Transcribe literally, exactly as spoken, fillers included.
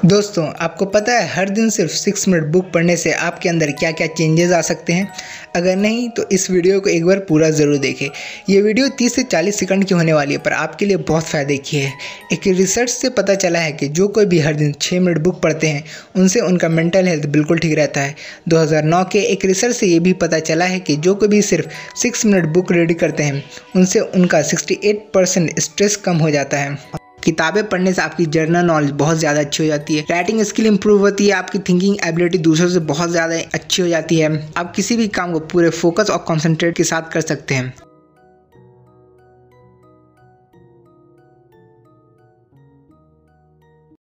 दोस्तों, आपको पता है हर दिन सिर्फ सिक्स मिनट बुक पढ़ने से आपके अंदर क्या क्या चेंजेस आ सकते हैं। अगर नहीं तो इस वीडियो को एक बार पूरा ज़रूर देखें। ये वीडियो तीस से चालीस सेकंड की होने वाली है, पर आपके लिए बहुत फ़ायदे की है। एक रिसर्च से पता चला है कि जो कोई भी हर दिन छः मिनट बुक पढ़ते हैं उनसे उनका मेंटल हेल्थ बिल्कुल ठीक रहता है। दो हज़ार नौ के एक रिसर्च से ये भी पता चला है कि जो कोई भी सिर्फ सिक्स मिनट बुक रीड करते हैं उनसे उनका सिक्सटी एट परसेंट स्ट्रेस कम हो जाता है। किताबें पढ़ने से आपकी जर्नल नॉलेज बहुत ज़्यादा अच्छी हो जाती है, राइटिंग स्किल इंप्रूव होती है, आपकी थिंकिंग एबिलिटी दूसरों से बहुत ज़्यादा अच्छी हो जाती है। आप किसी भी काम को पूरे फोकस और कंसंट्रेट के साथ कर सकते हैं।